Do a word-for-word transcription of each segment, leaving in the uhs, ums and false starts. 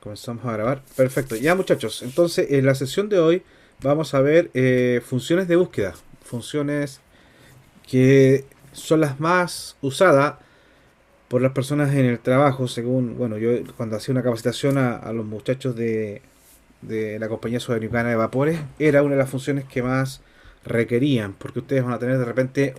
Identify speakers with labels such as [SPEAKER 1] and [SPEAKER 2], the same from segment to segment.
[SPEAKER 1] Comenzamos a grabar. Perfecto. Ya muchachos, entonces en la sesión de hoy vamos a ver eh, funciones de búsqueda. Funciones que son las más usadas por las personas en el trabajo, según, bueno, yo cuando hacía una capacitación a, a los muchachos de, de la compañía sudamericana de vapores, era una de las funciones que más requerían, porque ustedes van a tener de repente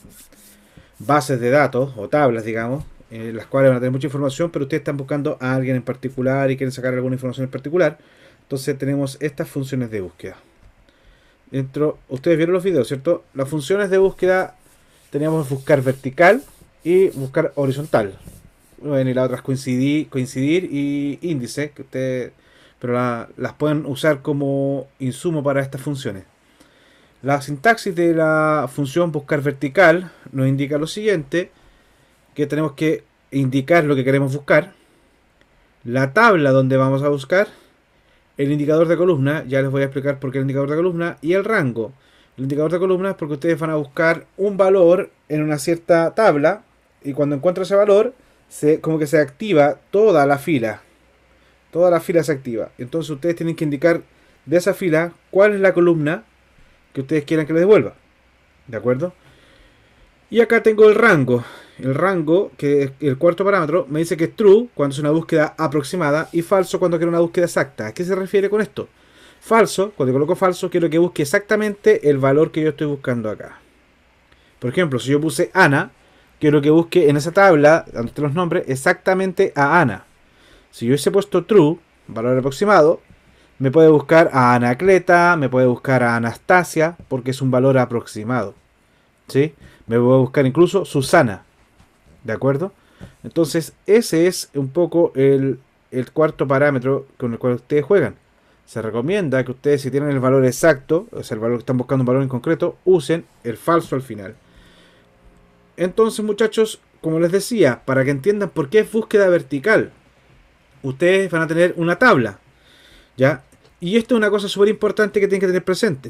[SPEAKER 1] bases de datos o tablas, digamos, en las cuales van a tener mucha información, pero ustedes están buscando a alguien en particular y quieren sacar alguna información en particular. Entonces tenemos estas funciones de búsqueda. Dentro, ustedes vieron los videos, ¿cierto? Las funciones de búsqueda teníamos buscar vertical y buscar horizontal. Bueno, y la otra es coincidir, coincidir y índice, que ustedes, pero la, las pueden usar como insumo para estas funciones. La sintaxis de la función buscar vertical nos indica lo siguiente, que tenemos que indicar lo que queremos buscar, la tabla donde vamos a buscar, el indicador de columna, ya les voy a explicar por qué el indicador de columna, y el rango. El indicador de columna es porque ustedes van a buscar un valor en una cierta tabla, y cuando encuentran ese valor, se, como que se activa toda la fila. Toda la fila se activa. Entonces ustedes tienen que indicar de esa fila cuál es la columna que ustedes quieran que les devuelva. ¿De acuerdo? Y acá tengo el rango. El rango, que es el cuarto parámetro, me dice que es true cuando es una búsqueda aproximada y falso cuando quiero una búsqueda exacta. ¿A qué se refiere con esto? Falso, cuando coloco falso, quiero que busque exactamente el valor que yo estoy buscando acá. Por ejemplo, si yo puse Ana, quiero que busque en esa tabla, ante los nombres, exactamente a Ana. Si yo hubiese puesto true, valor aproximado, me puede buscar a Anacleta, me puede buscar a Anastasia, porque es un valor aproximado. ¿Sí? Me voy a buscar incluso Susana. ¿De acuerdo? Entonces, ese es un poco el, el cuarto parámetro con el cual ustedes juegan. Se recomienda que ustedes, si tienen el valor exacto, o sea, el valor que están buscando un valor en concreto, usen el falso al final. Entonces, muchachos, como les decía, para que entiendan por qué es búsqueda vertical, ustedes van a tener una tabla. ¿Ya? Y esto es una cosa súper importante que tienen que tener presente.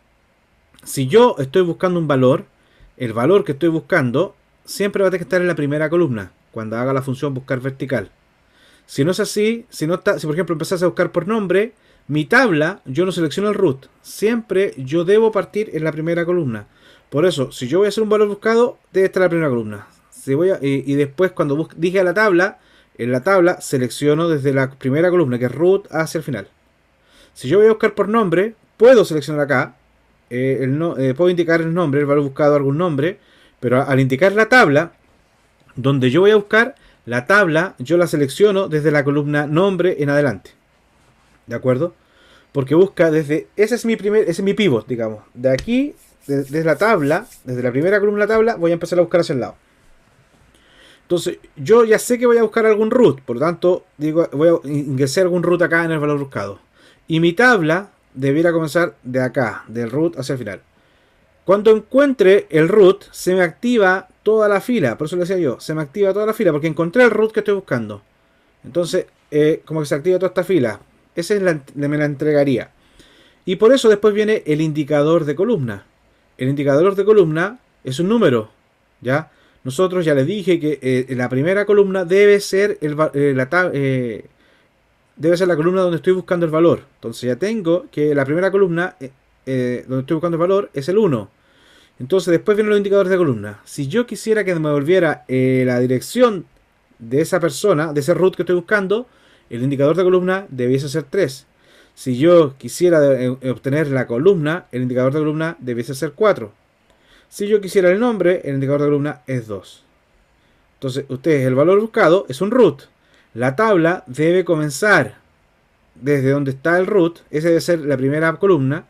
[SPEAKER 1] Si yo estoy buscando un valor, el valor que estoy buscando siempre va a tener que estar en la primera columna cuando haga la función buscar vertical. Si no es así, si, no está, si por ejemplo empezás a buscar por nombre, mi tabla, yo no selecciono el root. Siempre yo debo partir en la primera columna. Por eso, si yo voy a hacer un valor buscado, debe estar en la primera columna. Si voy a, y, y después cuando dije a la tabla, en la tabla selecciono desde la primera columna, que es root, hacia el final. Si yo voy a buscar por nombre, puedo seleccionar acá, eh, el no, eh, puedo indicar el nombre, el valor buscado, algún nombre, pero al indicar la tabla, donde yo voy a buscar, la tabla yo la selecciono desde la columna nombre en adelante. ¿De acuerdo? Porque busca desde, ese es mi primer, ese es mi pivot, digamos. De aquí, de, desde la tabla, desde la primera columna de la tabla, voy a empezar a buscar hacia el lado. Entonces, yo ya sé que voy a buscar algún root, por lo tanto, digo, voy a ingresar algún root acá en el valor buscado. Y mi tabla debiera comenzar de acá, del root hacia el final. Cuando encuentre el root, se me activa toda la fila. Por eso le decía yo, se me activa toda la fila, porque encontré el root que estoy buscando. Entonces, eh, como que se activa toda esta fila. Esa es la, me la entregaría. Y por eso después viene el indicador de columna. El indicador de columna es un número, ¿ya? Nosotros ya les dije que eh, en la primera columna debe ser, el, eh, la, eh, debe ser la columna donde estoy buscando el valor. Entonces ya tengo que la primera columna eh, eh, donde estoy buscando el valor es el uno. Entonces después vienen los indicadores de columna. Si yo quisiera que me devolviera eh, la dirección de esa persona, de ese root que estoy buscando, el indicador de columna debiese ser tres. Si yo quisiera de, eh, obtener la columna, el indicador de columna debiese ser cuatro. Si yo quisiera el nombre, el indicador de columna es dos. Entonces, ustedes, el valor buscado es un root. La tabla debe comenzar desde donde está el root. Esa debe ser la primera columna.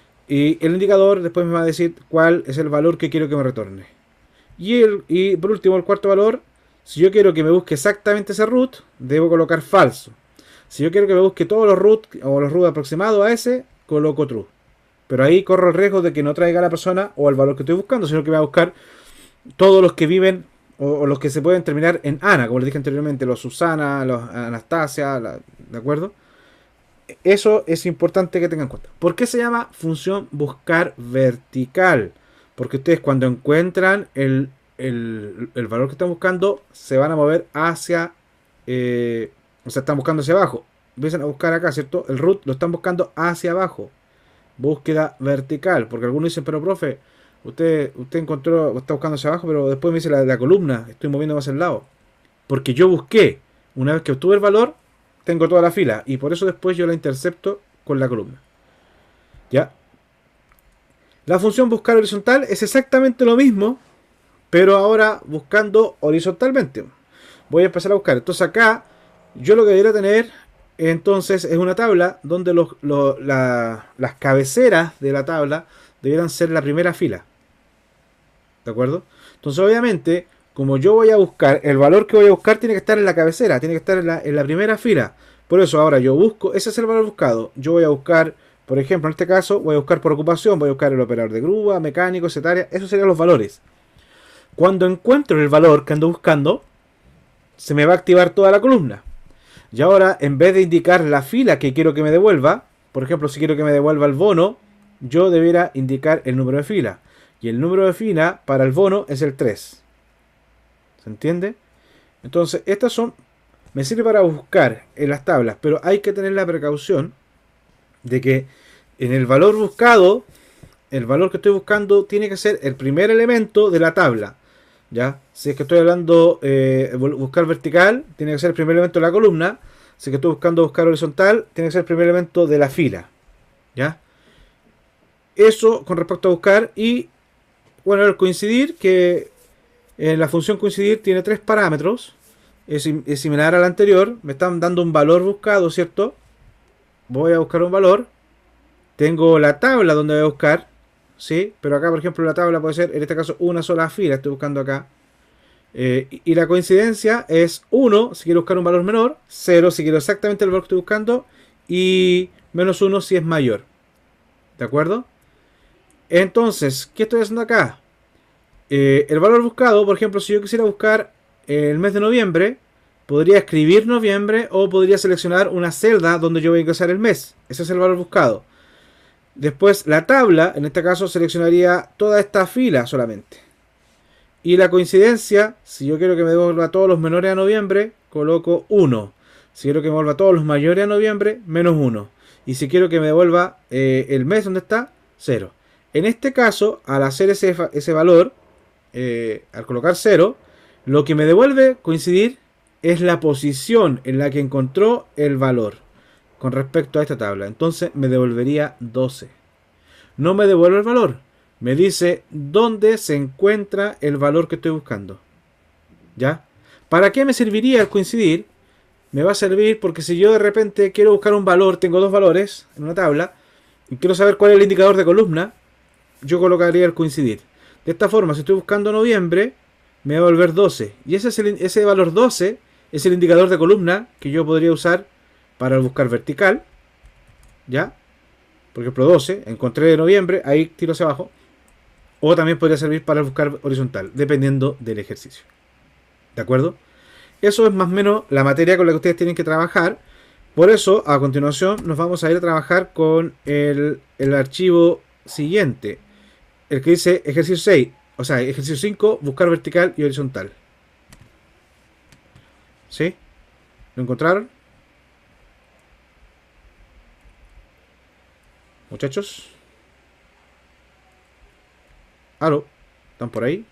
[SPEAKER 1] Y el indicador después me va a decir cuál es el valor que quiero que me retorne. Y, el, y por último, el cuarto valor. Si yo quiero que me busque exactamente ese root, debo colocar falso. Si yo quiero que me busque todos los root o los root aproximados a ese, coloco true. Pero ahí corro el riesgo de que no traiga a la persona o el valor que estoy buscando, sino que va a buscar todos los que viven o, o los que se pueden terminar en Ana, como les dije anteriormente, los Susana, los Anastasia, la, ¿de acuerdo? Eso es importante que tengan en cuenta. ¿Por qué se llama función buscar vertical? Porque ustedes cuando encuentran el, el, el valor que están buscando, se van a mover hacia, eh, o sea, están buscando hacia abajo. empiezan a buscar acá, ¿cierto? El root lo están buscando hacia abajo. Búsqueda vertical, porque algunos dicen, pero profe, usted, usted encontró, está buscando hacia abajo, pero después me dice la, la columna, estoy moviendo hacia el lado. Porque yo busqué, una vez que obtuve el valor, tengo toda la fila, y por eso después yo la intercepto con la columna. ¿Ya? La función buscar horizontal es exactamente lo mismo, pero ahora buscando horizontalmente. Voy a empezar a buscar. Entonces acá, yo lo que debería tener, entonces, es una tabla donde los, los, la, las cabeceras de la tabla debieran ser la primera fila. ¿De acuerdo? Entonces, obviamente, como yo voy a buscar, el valor que voy a buscar tiene que estar en la cabecera, tiene que estar en la, en la primera fila. Por eso ahora yo busco, ese es el valor buscado. Yo voy a buscar, por ejemplo, en este caso, voy a buscar por ocupación, voy a buscar el operador de grúa, mecánico, secretaria, esos serían los valores. Cuando encuentro el valor que ando buscando, se me va a activar toda la columna. Y ahora, en vez de indicar la fila que quiero que me devuelva, por ejemplo, si quiero que me devuelva el bono, yo debiera indicar el número de fila. Y el número de fila para el bono es el tres. ¿Se entiende? Entonces, estas son... me sirve para buscar en las tablas, pero hay que tener la precaución de que en el valor buscado, el valor que estoy buscando tiene que ser el primer elemento de la tabla. ¿Ya? Si es que estoy hablando eh, buscar vertical, tiene que ser el primer elemento de la columna. Si es que estoy buscando buscar horizontal, tiene que ser el primer elemento de la fila. ¿Ya? Eso con respecto a buscar. Y bueno, el coincidir, que en eh, la función coincidir tiene tres parámetros. Es, es similar al anterior. Me están dando un valor buscado, ¿cierto? Voy a buscar un valor. Tengo la tabla donde voy a buscar. ¿Sí? Pero acá, por ejemplo, la tabla puede ser, en este caso, una sola fila. Estoy buscando acá. Eh, y la coincidencia es uno si quiero buscar un valor menor, cero si quiero exactamente el valor que estoy buscando, y menos uno si es mayor. ¿De acuerdo? Entonces, ¿qué estoy haciendo acá? Eh, el valor buscado, por ejemplo, si yo quisiera buscar el mes de noviembre, podría escribir noviembre o podría seleccionar una celda donde yo voy a ingresar el mes. Ese es el valor buscado. Después la tabla, en este caso seleccionaría toda esta fila solamente. Y la coincidencia, si yo quiero que me devuelva todos los menores a noviembre, coloco uno. Si quiero que me devuelva todos los mayores a noviembre, menos uno. Y si quiero que me devuelva eh, el mes donde está, cero. En este caso, al hacer ese, ese valor, eh, al colocar cero, lo que me devuelve coincidir es la posición en la que encontró el valor con respecto a esta tabla. Entonces me devolvería doce. No me devuelve el valor. Me dice dónde se encuentra el valor que estoy buscando. ¿Ya? ¿Para qué me serviría el coincidir? Me va a servir porque si yo de repente quiero buscar un valor, tengo dos valores en una tabla, y quiero saber cuál es el indicador de columna, yo colocaría el coincidir. De esta forma, si estoy buscando noviembre, me va a devolver doce. Y ese, es el, ese valor doce es el indicador de columna que yo podría usar para buscar vertical. ¿Ya? Por ejemplo, doce, encontré de noviembre, ahí tiro hacia abajo. O también podría servir para buscar horizontal, dependiendo del ejercicio. ¿De acuerdo? Eso es más o menos la materia con la que ustedes tienen que trabajar. Por eso, a continuación, nos vamos a ir a trabajar con el, el archivo siguiente. El que dice ejercicio seis. O sea, ejercicio cinco, buscar vertical y horizontal. ¿Sí? ¿Lo encontraron? Muchachos. ¿Aló? ¿Están por ahí?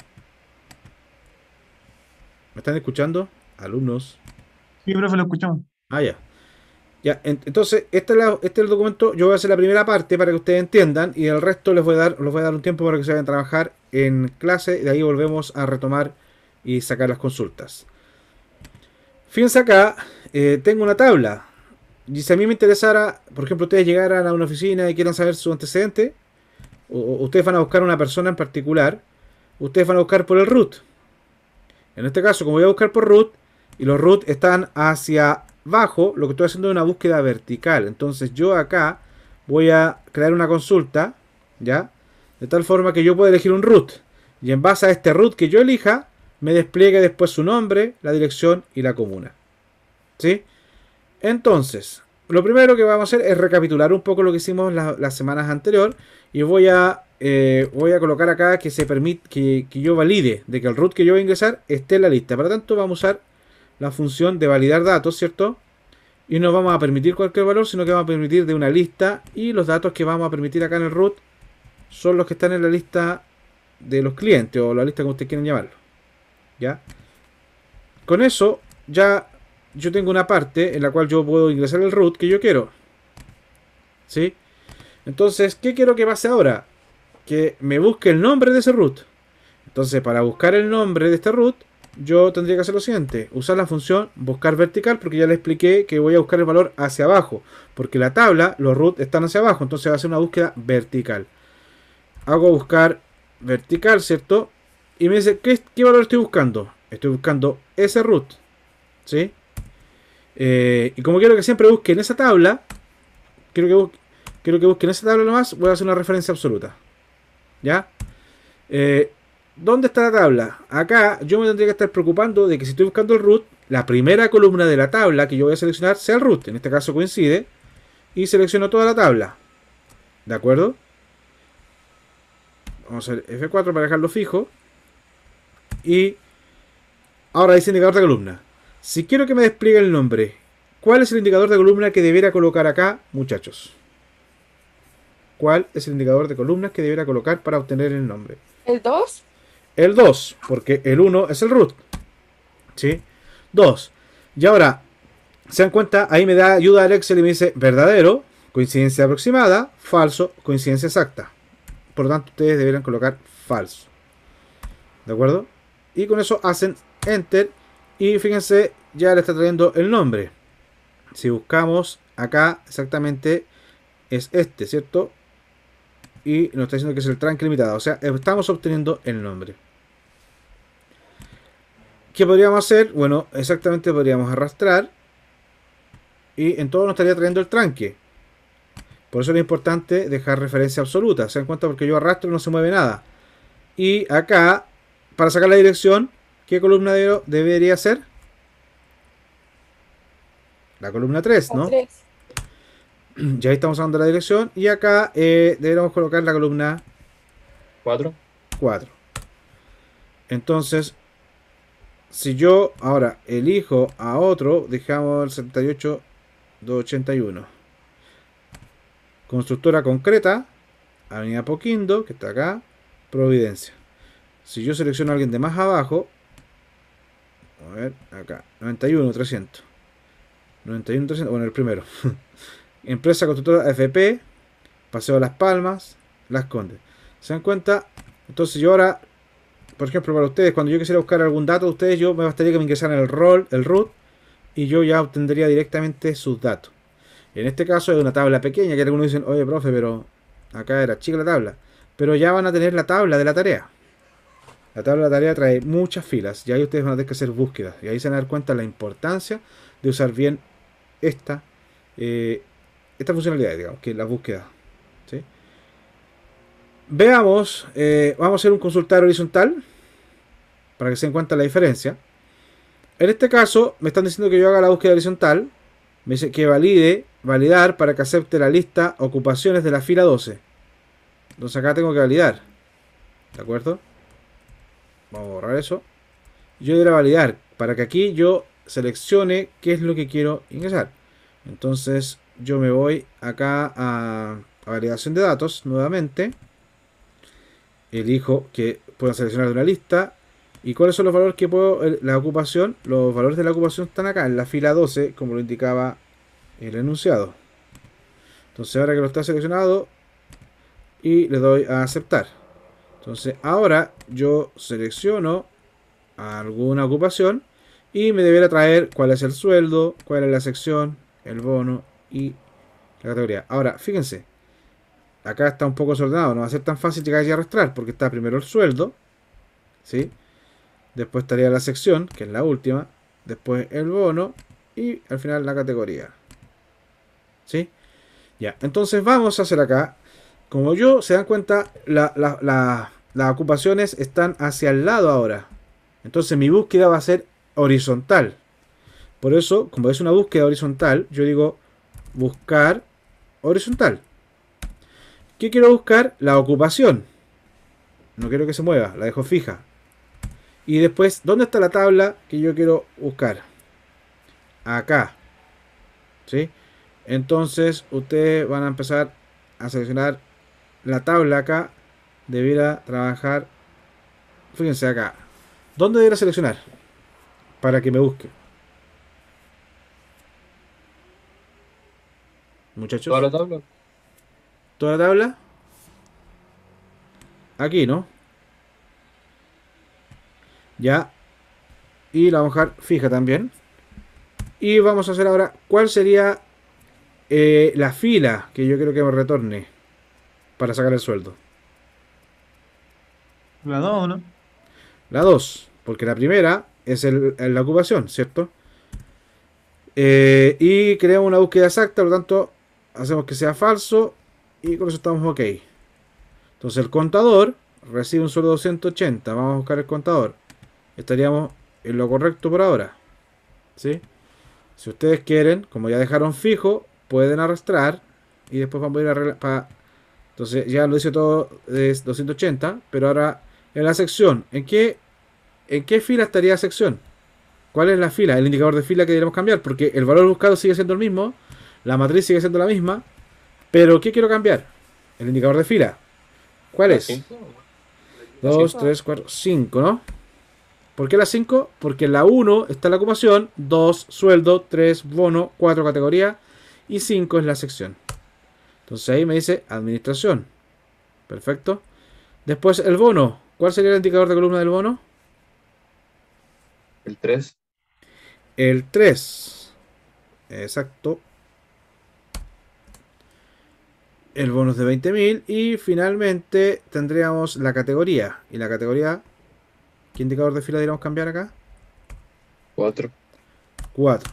[SPEAKER 1] ¿Me están escuchando? Alumnos.
[SPEAKER 2] Sí, profe, lo escuchamos.
[SPEAKER 1] Ah, ya. Ya, en- entonces, este es, la- este es el documento. Yo voy a hacer la primera parte para que ustedes entiendan. Y el resto les voy a dar, les voy a dar un tiempo para que se vayan a trabajar en clase. Y de ahí volvemos a retomar y sacar las consultas. Fíjense acá, eh, tengo una tabla. Y si a mí me interesara, por ejemplo, ustedes llegaran a una oficina y quieran saber su antecedente, o, o ustedes van a buscar a una persona en particular, ustedes van a buscar por el root. En este caso, como voy a buscar por root, y los root están hacia abajo, lo que estoy haciendo es una búsqueda vertical. Entonces yo acá voy a crear una consulta, ¿ya? De tal forma que yo pueda elegir un root. Y en base a este root que yo elija, me despliegue después su nombre, la dirección y la comuna. ¿Sí? Entonces, lo primero que vamos a hacer es recapitular un poco lo que hicimos la- las semanas anteriores. Y voy a, eh, voy a colocar acá que se permite que, que yo valide de que el root que yo voy a ingresar esté en la lista. Por lo tanto, vamos a usar la función de validar datos, ¿cierto? Y no vamos a permitir cualquier valor, sino que vamos a permitir de una lista. Y los datos que vamos a permitir acá en el root son los que están en la lista de los clientes o la lista como ustedes quieran llamarlo. ¿Ya? Con eso ya yo tengo una parte en la cual yo puedo ingresar el root que yo quiero. ¿Sí? Entonces, ¿qué quiero que pase ahora? Que me busque el nombre de ese root. Entonces, para buscar el nombre de este root, yo tendría que hacer lo siguiente. Usar la función buscar vertical, porque ya le expliqué que voy a buscar el valor hacia abajo. Porque la tabla, los roots están hacia abajo. Entonces va a ser una búsqueda vertical. Hago buscar vertical, ¿cierto? Y me dice, ¿qué, qué valor estoy buscando? Estoy buscando ese root. ¿Sí? Eh, y como quiero que siempre busque en esa tabla, quiero que busque, quiero que busque en esa tabla nomás, voy a hacer una referencia absoluta. ¿Ya? Eh, ¿Dónde está la tabla? Acá yo me tendría que estar preocupando de que si estoy buscando el root, la primera columna de la tabla que yo voy a seleccionar sea el root. En este caso coincide. Y selecciono toda la tabla. ¿De acuerdo? Vamos a hacer F cuatro para dejarlo fijo. Y ahora dice indicador de columna. Si quiero que me despliegue el nombre, ¿cuál es el indicador de columna que debiera colocar acá, muchachos? ¿Cuál es el indicador de columnas que debiera colocar para obtener el nombre?
[SPEAKER 2] ¿El dos?
[SPEAKER 1] El dos, porque el uno es el root. ¿Sí? dos. Y ahora, ¿se dan cuenta? Ahí me da ayuda al Excel y me dice verdadero, coincidencia aproximada, falso, coincidencia exacta. Por lo tanto, ustedes deberían colocar falso. ¿De acuerdo? Y con eso hacen Enter. Y fíjense, ya le está trayendo el nombre. Si buscamos acá, exactamente es este, ¿cierto? Y nos está diciendo que es el trunk limitado. O sea, estamos obteniendo el nombre. ¿Qué podríamos hacer? Bueno, exactamente podríamos arrastrar. Y en todo nos estaría trayendo el tranque. Por eso es importante dejar referencia absoluta. ¿Se dan cuenta? Porque yo arrastro y no se mueve nada. Y acá, para sacar la dirección, ¿qué columna de, debería ser? La columna tres,
[SPEAKER 2] La
[SPEAKER 1] ¿no?
[SPEAKER 2] tres.
[SPEAKER 1] Ya ahí estamos sacando la dirección. Y acá eh, deberíamos colocar la columna
[SPEAKER 3] cuatro.
[SPEAKER 1] cuatro. Entonces, si yo ahora elijo a otro, dejamos el setenta y ocho doscientos ochenta y uno. Constructora concreta, Avenida Poquindo, que está acá, Providencia. Si yo selecciono a alguien de más abajo, a ver, acá, noventa y uno trescientos. noventa y uno trescientos, bueno, el primero. Empresa constructora F P, Paseo de las Palmas, Las Condes. ¿Se dan cuenta? Entonces yo ahora, por ejemplo, para ustedes, cuando yo quisiera buscar algún dato de ustedes, yo me bastaría que me ingresaran el rol, el root, y yo ya obtendría directamente sus datos. En este caso es una tabla pequeña, que algunos dicen, oye, profe, pero acá era chica la tabla. Pero ya van a tener la tabla de la tarea. La tabla de la tarea trae muchas filas, y ahí ustedes van a tener que hacer búsquedas. Y ahí se van a dar cuenta de la importancia de usar bien esta, eh, esta funcionalidad, digamos, que es la búsqueda. ¿Sí? Veamos, eh, vamos a hacer un consultar horizontal, para que se den cuenta la diferencia. En este caso, me están diciendo que yo haga la búsqueda horizontal. Me dice que valide, validar para que acepte la lista ocupaciones de la fila doce. Entonces acá tengo que validar. ¿De acuerdo? Vamos a borrar eso. Yo debería validar para que aquí yo seleccione qué es lo que quiero ingresar. Entonces yo me voy acá a, a validación de datos nuevamente. Elijo que puedo seleccionar de una lista. ¿Y cuáles son los valores que puedo? La ocupación, los valores de la ocupación están acá en la fila doce, como lo indicaba el enunciado. Entonces ahora que lo está seleccionado y le doy a aceptar. Entonces ahora yo selecciono alguna ocupación y me deberá traer cuál es el sueldo, cuál es la sección, el bono y la categoría. Ahora, fíjense, acá está un poco desordenado, no va a ser tan fácil llegar y arrastrar porque está primero el sueldo, ¿sí? Después estaría la sección, que es la última. Después el bono. Y al final la categoría. ¿Sí? Ya. Entonces vamos a hacer acá. Como yo, se dan cuenta, la, la, la, las ocupaciones están hacia el lado ahora. Entonces mi búsqueda va a ser horizontal. Por eso, como es una búsqueda horizontal, yo digo buscar horizontal. ¿Qué quiero buscar? La ocupación. No quiero que se mueva, la dejo fija. Y después, ¿dónde está la tabla que yo quiero buscar? Acá. ¿sí? Entonces ustedes van a empezar a seleccionar la tabla acá. Debiera trabajar, fíjense acá, ¿dónde debiera seleccionar? Para que me busque,
[SPEAKER 2] Toda
[SPEAKER 1] muchachos.
[SPEAKER 2] la tabla.
[SPEAKER 1] Toda la tabla, aquí, ¿no? Ya, y la vamos a dejar fija también. Y vamos a hacer ahora, ¿cuál sería eh, la fila que yo quiero que me retorne para sacar el sueldo?
[SPEAKER 3] La dos, ¿no?
[SPEAKER 1] La dos, porque la primera es el, la ocupación, ¿cierto? Eh, y creamos una búsqueda exacta, por lo tanto, hacemos que sea falso y con eso estamos ok. Entonces el contador recibe un sueldo de ciento ochenta. Vamos a buscar el contador. Estaríamos en lo correcto por ahora, ¿sí? Si ustedes quieren, como ya dejaron fijo, pueden arrastrar y después vamos a ir a arreglar para... Entonces ya lo dice todo es doscientos ochenta, pero ahora en la sección, ¿en qué, ¿en qué fila estaría la sección? ¿Cuál es la fila? El indicador de fila que deberíamos cambiar, porque el valor buscado sigue siendo el mismo, la matriz sigue siendo la misma, pero ¿qué quiero cambiar? El indicador de fila. ¿Cuál
[SPEAKER 2] La
[SPEAKER 1] es?
[SPEAKER 2] cinco. La
[SPEAKER 1] Dos,
[SPEAKER 2] cinco.
[SPEAKER 1] tres, cuatro, cinco, ¿no? ¿Por qué la cinco? Porque en la uno está la ocupación, dos sueldo, tres bono, cuatro categoría y cinco es la sección. Entonces ahí me dice administración. Perfecto. Después el bono. ¿Cuál sería el indicador de columna del bono?
[SPEAKER 2] El tres.
[SPEAKER 1] El tres. Exacto. El bono es de veinte mil. Y finalmente tendríamos la categoría. Y la categoría, ¿qué indicador de fila deberíamos cambiar acá?
[SPEAKER 2] Cuatro.
[SPEAKER 1] cuatro.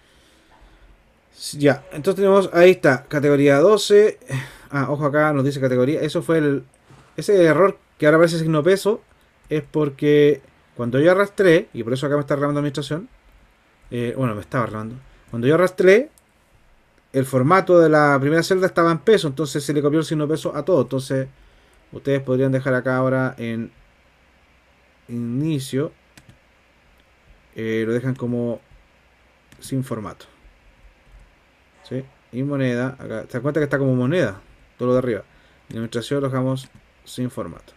[SPEAKER 1] Ya, entonces tenemos, ahí está, categoría doce. Ah, ojo acá, nos dice categoría. Eso fue el. Ese error que ahora aparece signo peso. Es porque cuando yo arrastré, y por eso acá me está arreglando administración. Eh, bueno, me estaba arreglando. Cuando yo arrastré, el formato de la primera celda estaba en peso. Entonces se le copió el signo peso a todo. Entonces, ustedes podrían dejar acá ahora en inicio. Eh, lo dejan como sin formato. ¿Sí? Y moneda, acá, ¿te das cuenta que está como moneda? Todo lo de arriba. Y la administración lo dejamos sin formato.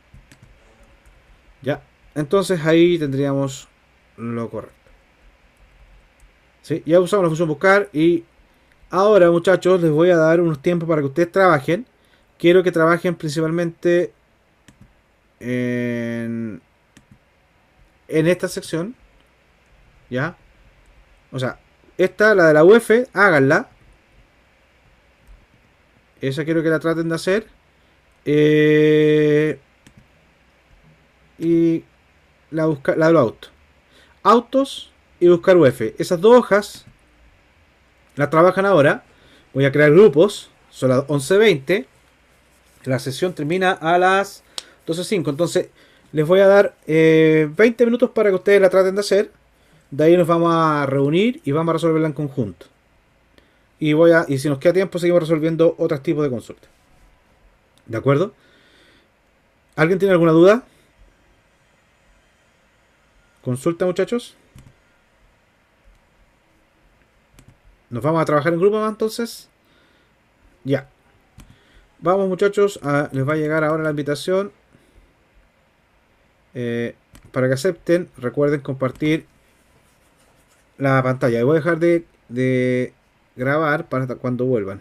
[SPEAKER 1] Ya. Entonces ahí tendríamos lo correcto. ¿Sí? Ya usamos la función buscar y ahora, muchachos, les voy a dar unos tiempos para que ustedes trabajen. Quiero que trabajen principalmente en, en esta sección. ¿Ya? O sea, esta, la de la U F, háganla. Esa quiero que la traten de hacer. Eh, y la, busca, la de los autos. Autos y buscar U F. Esas dos hojas las trabajan ahora. Voy a crear grupos. Son las once veinte. La sesión termina a las doce cinco. Entonces les voy a dar eh, veinte minutos para que ustedes la traten de hacer. De ahí nos vamos a reunir y vamos a resolverla en conjunto. Y, voy a, y si nos queda tiempo seguimos resolviendo otros tipos de consultas. ¿De acuerdo? ¿Alguien tiene alguna duda? ¿Consulta, muchachos? ¿Nos vamos a trabajar en grupo más entonces? Ya. Vamos, muchachos. A, les va a llegar ahora la invitación. Eh, para que acepten, recuerden compartir la pantalla. Y voy a dejar de, de grabar para cuando vuelvan.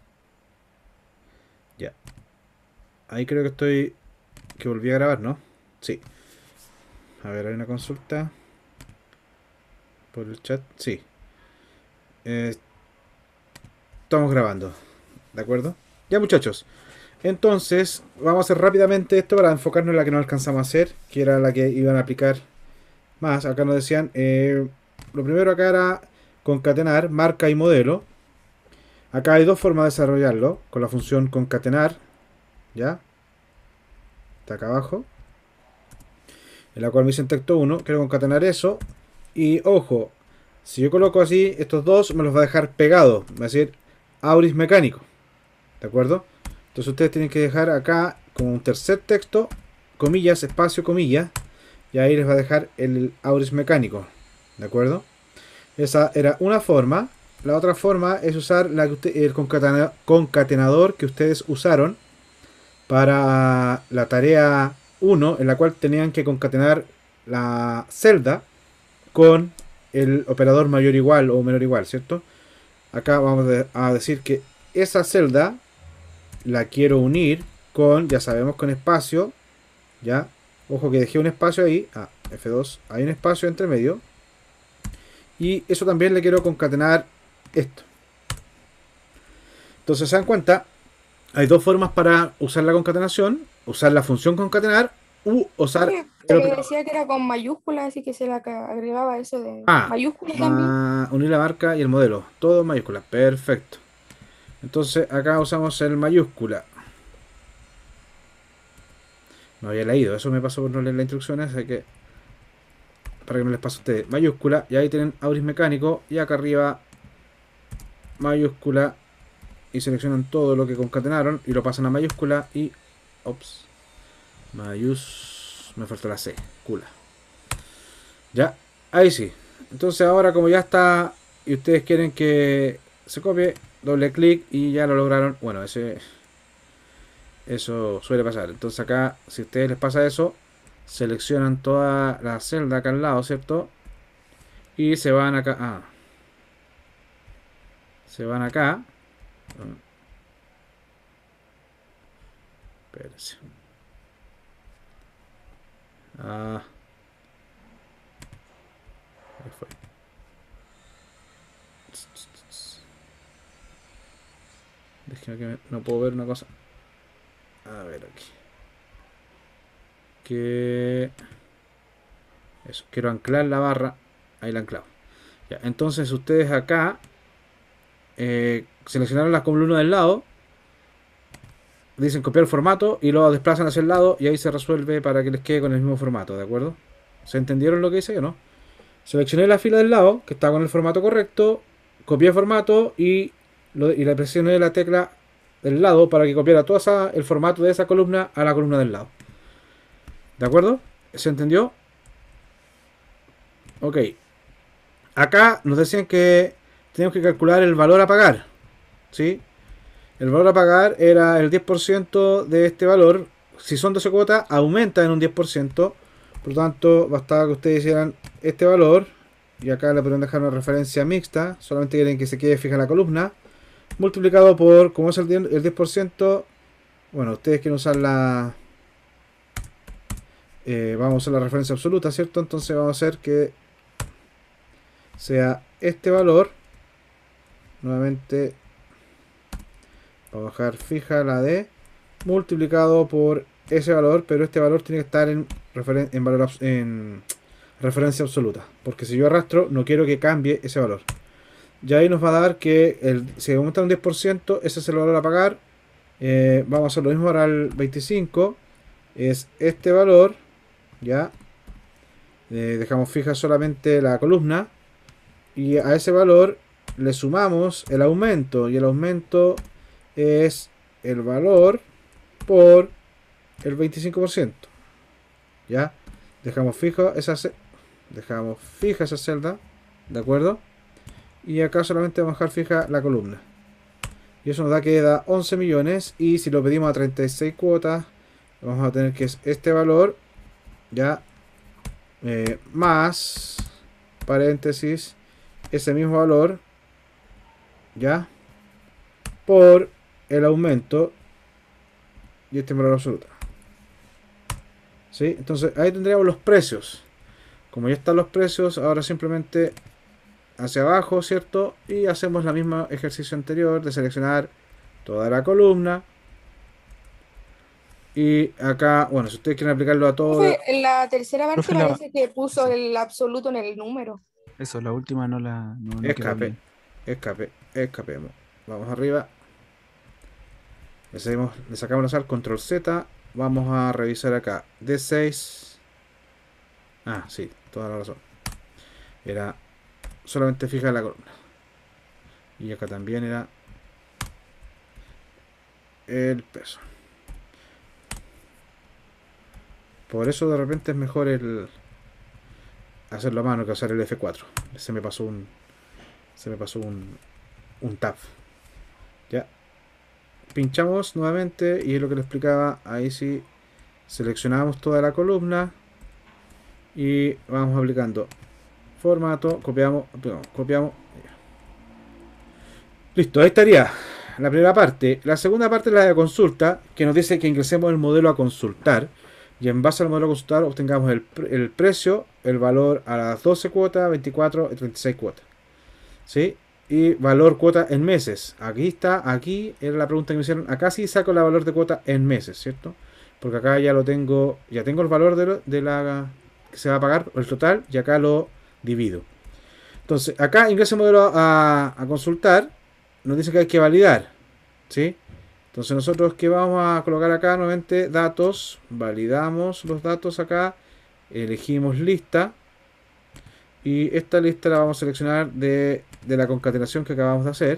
[SPEAKER 1] Ya. Ahí creo que estoy... Que volví a grabar, ¿no? Sí. A ver, hay una consulta. Por el chat. Sí. Eh, estamos grabando. ¿De acuerdo? Ya, muchachos. Entonces, vamos a hacer rápidamente esto para enfocarnos en la que no alcanzamos a hacer, que era la que iban a aplicar más. Acá nos decían, eh, lo primero acá era concatenar marca y modelo. Acá hay dos formas de desarrollarlo, con la función concatenar, ¿ya? Está acá abajo. En la cual me dicen texto uno, quiero concatenar eso. Y ojo, si yo coloco así, estos dos me los va a dejar pegados, va a decir auris mecánico, ¿de acuerdo? Entonces ustedes tienen que dejar acá como un tercer texto, comillas, espacio, comillas, y ahí les va a dejar el auris mecánico, ¿de acuerdo? Esa era una forma. la otra forma es usar la que usted- el concatena- concatenador que ustedes usaron para la tarea uno, en la cual tenían que concatenar la celda con el operador mayor igual o menor igual, ¿cierto? Acá vamos a decir que esa celda la quiero unir con, ya sabemos, con espacio, ¿ya? Ojo que dejé un espacio ahí, ah, F dos, hay un espacio entre medio. Y eso también le quiero concatenar esto. Entonces se dan cuenta, hay dos formas para usar la concatenación: usar la función concatenar u usar
[SPEAKER 3] Oye,
[SPEAKER 1] el
[SPEAKER 3] pero
[SPEAKER 1] operador.
[SPEAKER 3] decía que era con mayúsculas, así que se le ca- agregaba eso de
[SPEAKER 1] Ah,
[SPEAKER 3] mayúsculas también.
[SPEAKER 1] ma- unir la marca y el modelo, todo en mayúscula, perfecto. Entonces acá usamos el mayúscula. No había leído, eso me pasó por no leer las instrucciones, así que para que no les pase a ustedes. Mayúscula, y ahí tienen Auris mecánico, y acá arriba mayúscula, y seleccionan todo lo que concatenaron y lo pasan a mayúscula y... Ops. Mayús... Me falta la C. Cula. Ya. Ahí sí. Entonces ahora como ya está y ustedes quieren que se copie, doble clic y ya lo lograron. Bueno, ese... Eso suele pasar. Entonces acá, si a ustedes les pasa eso, seleccionan toda la celda acá al lado, ¿cierto? Y se van acá... Ah. Se van acá. Espérense. Ah. Ahí fue. Déjame que me- no puedo ver una cosa. A ver aquí. Que... Eso. Quiero anclar la barra. Ahí la he anclado. Ya, entonces ustedes acá eh, seleccionaron la columna del lado. Dicen copiar formato y lo desplazan hacia el lado y ahí se resuelve para que les quede con el mismo formato, ¿de acuerdo? ¿Se entendieron lo que hice o no? Seleccioné la fila del lado, que está con el formato correcto, copié formato y, lo, y le presioné la tecla del lado para que copiara todo esa, el formato de esa columna a la columna del lado. ¿De acuerdo? ¿Se entendió? Ok. Acá nos decían que tenemos que calcular el valor a pagar. ¿Sí? El valor a pagar era el diez por ciento de este valor. Si son doce cuotas, aumenta en un diez por ciento. Por lo tanto, bastaba que ustedes hicieran este valor. Y acá le podrían dejar una referencia mixta. Solamente quieren que se quede fija la columna. Multiplicado por, como es el diez por ciento. Bueno, ustedes quieren usar la... Eh, vamos a usar la referencia absoluta, ¿cierto? Entonces vamos a hacer que sea este valor. Nuevamente vamos a dejar fija la D multiplicado por ese valor, pero este valor tiene que estar en, referen en, valor en referencia absoluta, porque si yo arrastro no quiero que cambie ese valor. Y ahí nos va a dar que el, si aumenta un diez por ciento, ese es el valor a pagar. Eh, vamos a hacer lo mismo para el veinticinco, es este valor, ya. Eh, dejamos fija solamente la columna y a ese valor le sumamos el aumento, y el aumento es el valor por el veinticinco por ciento. Ya, dejamos fijo esa dejamos fija esa celda, de acuerdo, y acá solamente vamos a dejar fija la columna, y eso nos da que da once millones. Y si lo pedimos a treinta y seis cuotas, vamos a tener que es este valor, ya, eh, más paréntesis ese mismo valor, ya, por el aumento y este valor absoluto. ¿Sí? Entonces ahí tendríamos los precios. Como ya están los precios, ahora simplemente hacia abajo, ¿cierto? Y hacemos la misma ejercicio anterior de seleccionar toda la columna. Y acá, bueno, si ustedes quieren aplicarlo a todo...
[SPEAKER 3] Profe, en la tercera parte
[SPEAKER 4] Profe, la...
[SPEAKER 3] parece que puso
[SPEAKER 4] Sí.
[SPEAKER 3] el absoluto en el número.
[SPEAKER 4] Eso, la última no la no, no quedó
[SPEAKER 1] Escape,
[SPEAKER 4] bien.
[SPEAKER 1] escape, escapemos. Vamos arriba. Le, seguimos, le sacamos la sal, control Z. Vamos a revisar acá. D seis. Ah, sí, toda la razón. Era solamente fija la columna. Y acá también era el peso. Por eso de repente es mejor el hacerlo a mano que usar el F cuatro. Se me pasó un. Se me pasó un, un tab. Ya. Pinchamos nuevamente y es lo que le explicaba. Ahí sí seleccionamos toda la columna y vamos aplicando formato, copiamos, copiamos. Listo, ahí estaría la primera parte. La segunda parte es la de consulta, que nos dice que ingresemos el modelo a consultar y en base al modelo a consultar obtengamos el, el precio, el valor a las doce cuotas, veinticuatro y treinta y seis cuotas. ¿Sí? Y valor cuota en meses. Aquí está, aquí era la pregunta que me hicieron. Acá sí saco el valor de cuota en meses, ¿cierto? Porque acá ya lo tengo, ya tengo el valor de, lo, de la que se va a pagar, el total, y acá lo divido. Entonces, acá ingreso el modelo a, a consultar. Nos dice que hay que validar, ¿sí? Entonces nosotros que vamos a colocar acá nuevamente datos, validamos los datos acá, elegimos lista y esta lista la vamos a seleccionar de, de la concatenación que acabamos de hacer.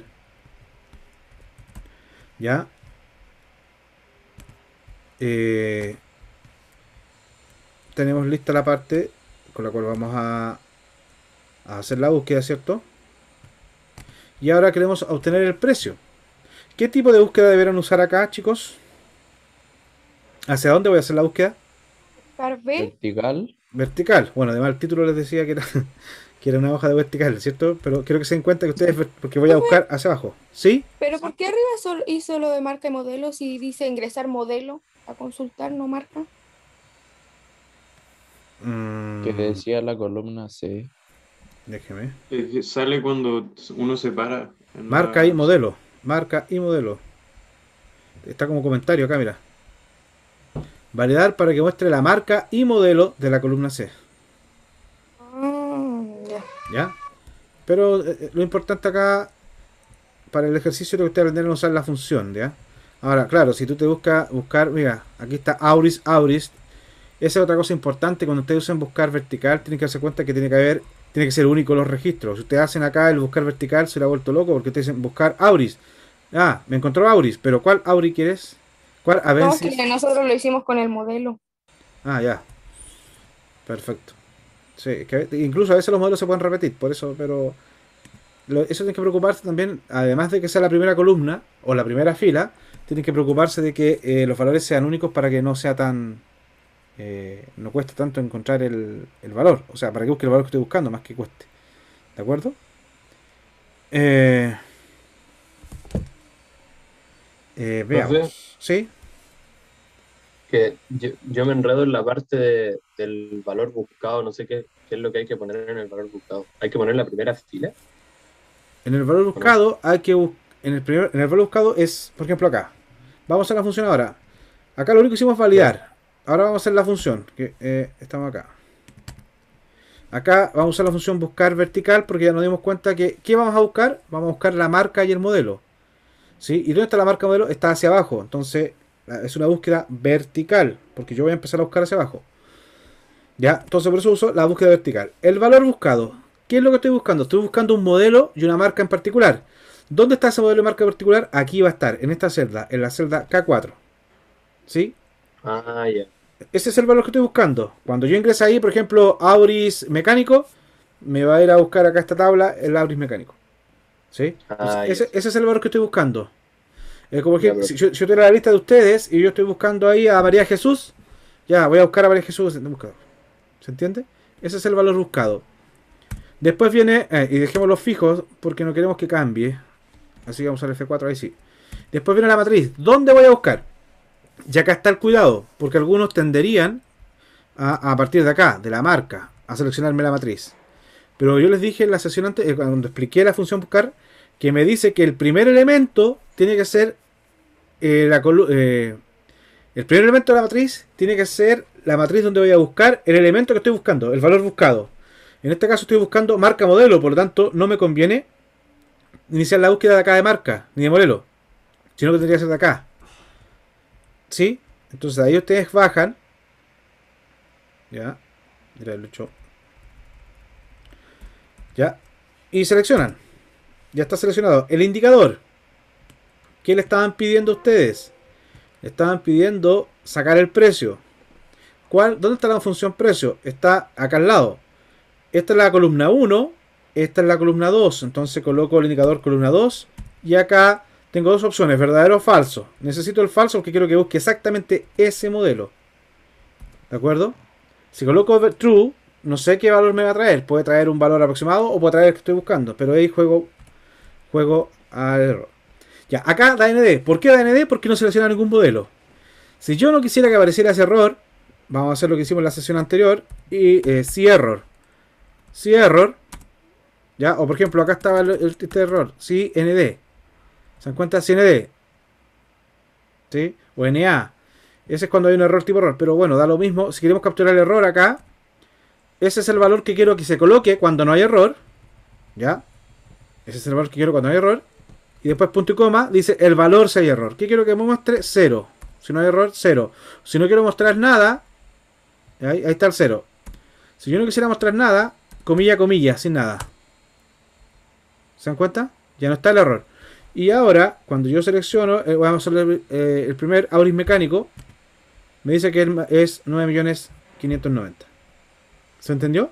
[SPEAKER 1] Ya. Eh, tenemos lista la parte con la cual vamos a, a hacer la búsqueda, ¿cierto? Y ahora queremos obtener el precio. ¿Qué tipo de búsqueda deberán usar acá, chicos? ¿Hacia dónde voy a hacer la búsqueda?
[SPEAKER 3] Carve.
[SPEAKER 2] Vertical.
[SPEAKER 1] Vertical. Bueno, además el título les decía que era, que era una hoja de vertical, ¿cierto? Pero quiero que se den cuenta que ustedes, porque voy a buscar hacia abajo. ¿Sí?
[SPEAKER 3] Pero ¿por qué arriba solo hizo lo de marca y modelo si dice ingresar modelo a consultar, no marca?
[SPEAKER 1] Mm,
[SPEAKER 2] Que decía la columna C.
[SPEAKER 1] déjeme.
[SPEAKER 5] Es que sale cuando uno se para. en
[SPEAKER 1] Marca
[SPEAKER 5] la-
[SPEAKER 1] y modelo. Marca y modelo. Está como comentario acá, mira. Validar para que muestre la marca y modelo de la columna C.
[SPEAKER 3] Ah, ya.
[SPEAKER 1] ¿Ya? Pero eh, lo importante acá para el ejercicio es que ustedes aprendieron a usar la función, ¿ya? Ahora, claro, si tú te buscas buscar, mira, aquí está Auris, Auris. Esa es otra cosa importante. Cuando ustedes usen buscar vertical, tienen que darse cuenta que tiene que haber, tiene que ser único los registros. Si ustedes hacen acá el buscar vertical, se le ha vuelto loco porque ustedes dicen buscar Auris. Ah, me encontró Auris, pero ¿cuál Auris quieres? ¿Cuál
[SPEAKER 3] No,
[SPEAKER 1] Avensis?
[SPEAKER 3] que nosotros lo hicimos con el modelo.
[SPEAKER 1] Ah, ya. Perfecto. Sí, que incluso a veces los modelos se pueden repetir, por eso, pero lo- eso tienen que preocuparse también, además de que sea la primera columna o la primera fila, tienen que preocuparse de que eh, los valores sean únicos para que no sea tan, eh, no cueste tanto encontrar el, el valor, o sea, para que busque el valor que estoy buscando, más que cueste. ¿De acuerdo? Eh, eh, veamos.
[SPEAKER 6] Profe,
[SPEAKER 1] ¿Sí?
[SPEAKER 6] que yo, yo me enredo en la parte de- del valor buscado, no sé qué, qué es lo que hay que poner en el valor buscado. ¿Hay que poner la primera fila?
[SPEAKER 1] En el valor buscado hay que bus- en el primer, en el valor buscado es, por ejemplo, acá. Vamos a la función ahora. Acá lo único que hicimos es validar. Ahora vamos a hacer la función, que eh, estamos acá. Acá vamos a usar la función buscar vertical porque ya nos dimos cuenta que ¿qué vamos a buscar? Vamos a buscar la marca y el modelo. ¿Sí? ¿Y dónde está la marca modelo? Está hacia abajo. Entonces la- es una búsqueda vertical porque yo voy a empezar a buscar hacia abajo. ¿Ya? Entonces por eso uso la búsqueda vertical. El valor buscado. ¿Qué es lo que estoy buscando? Estoy buscando un modelo y una marca en particular. ¿Dónde está ese modelo y marca particular? Aquí va a estar, en esta celda, en la celda K cuatro. ¿Sí?
[SPEAKER 6] Ah, ya.
[SPEAKER 1] Ese es el valor que estoy buscando. Cuando yo ingrese ahí, por ejemplo, Auris mecánico, me va a ir a buscar acá esta tabla el Auris mecánico. ¿Sí? Entonces,
[SPEAKER 6] Ah, ya.
[SPEAKER 1] ese, ese es el valor que estoy buscando. Es como
[SPEAKER 6] Ya,
[SPEAKER 1] que
[SPEAKER 6] pero-
[SPEAKER 1] si yo, si yo tengo la lista de ustedes y yo estoy buscando ahí a María Jesús, ya voy a buscar a María Jesús en el buscador. ¿Se entiende? Ese es el valor buscado. Después viene, eh, y dejemos los fijos porque no queremos que cambie. Así que vamos al F cuatro, ahí sí. Después viene la matriz. ¿Dónde voy a buscar? Y acá está el cuidado, porque algunos tenderían a, a partir de acá, de la marca, a seleccionarme la matriz. Pero yo les dije en la sesión antes, eh, cuando expliqué la función buscar, que me dice que el primer elemento tiene que ser eh, la colu- eh, el primer elemento de la matriz tiene que ser la matriz donde voy a buscar el elemento que estoy buscando, el valor buscado. En este caso estoy buscando marca modelo, por lo tanto no me conviene iniciar la búsqueda de acá de marca, ni de modelo, sino que tendría que ser de acá. ¿Sí? Entonces ahí ustedes bajan. Ya. Mira, Lucho. Ya. Y seleccionan. Ya está seleccionado. El indicador. ¿Qué le estaban pidiendo a ustedes? Le estaban pidiendo sacar el precio. ¿Cuál? ¿Dónde está la función precio? Está acá al lado. Esta es la columna uno. Esta es la columna dos. Entonces coloco el indicador columna dos Y acá tengo dos opciones, verdadero o falso. Necesito el falso porque quiero que busque exactamente ese modelo. ¿De acuerdo? Si coloco true, no sé qué valor me va a traer. Puede traer un valor aproximado o puede traer el que estoy buscando. Pero ahí juego, juego al error. Ya, acá da N D. ¿Por qué da N D? Porque no selecciona ningún modelo. Si yo no quisiera que apareciera ese error, vamos a hacer lo que hicimos en la sesión anterior. Y eh, si error. Si error. Ya, o por ejemplo, acá estaba el, el, este error. Si N D. ¿Se dan cuenta? Si N D. ¿Sí? O N A. Ese es cuando hay un error tipo error. Pero bueno, da lo mismo. Si queremos capturar el error acá, ese es el valor que quiero que se coloque cuando no hay error. ¿Ya? Ese es el valor que quiero cuando no hay error. Y después punto y coma dice el valor si hay error. ¿Qué quiero que me muestre? Cero. Si no hay error, cero. Si no quiero mostrar nada, ahí, ahí está el cero. Si yo no quisiera mostrar nada, comilla, comilla, sin nada. ¿Se dan cuenta? Ya no está el error. Y ahora, cuando yo selecciono, eh, vamos a hacer eh, el primer Auris mecánico, me dice que es nueve millones quinientos noventa. ¿Se entendió?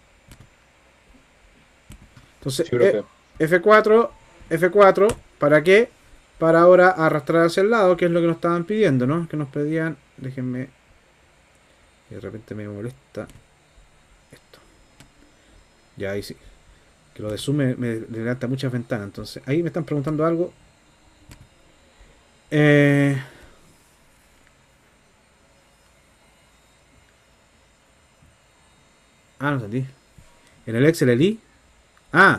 [SPEAKER 1] Entonces,
[SPEAKER 6] Sí,
[SPEAKER 1] eh, F cuatro, F cuatro, ¿para qué? Para ahora arrastrar hacia el lado, que es lo que nos estaban pidiendo, ¿no? Que nos pedían, déjenme, de repente me molesta esto. Ya, ahí sí. Que lo de zoom me, me levanta muchas ventanas. Entonces, ahí me están preguntando algo. Eh... Ah, no entendí. En el Excel el I. Ah.